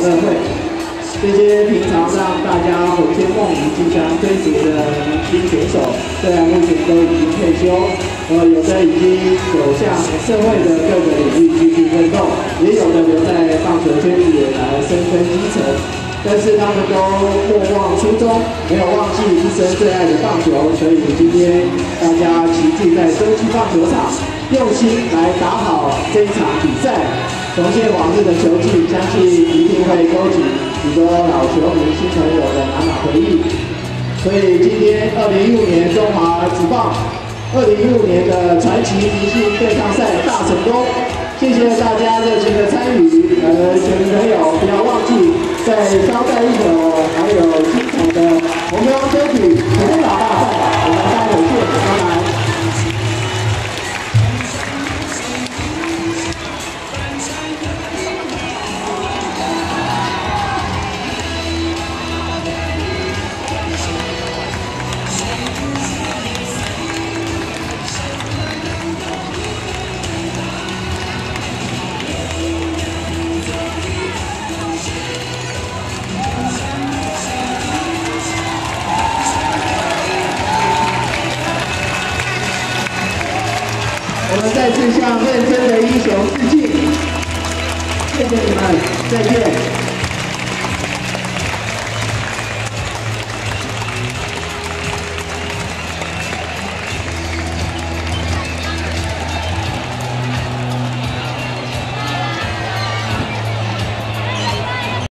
乐会。这些平常让大家魂牵梦萦、竞相追逐的明星选手，虽然目前都已经退休，有的已经走向社会的各个领域继续奋斗，也有的留在棒球圈里来深耕基层。但是他们都莫忘初衷，没有忘记一生最爱的棒球，所以今天大家齐聚在洲际棒球场，用心来打好这一场比赛。重现往日的球技，相信一定会勾起许多老球迷、新朋友的满满回忆。所以今天2015年中华职棒2015年的传奇明星对抗赛大成功，谢谢大家热情的参与。球迷朋友不要忘记再捎带一首还有精彩的红标歌曲全打大赛。我们待会见，拜拜。我们再次向认真的英雄致敬，谢谢你们，再见。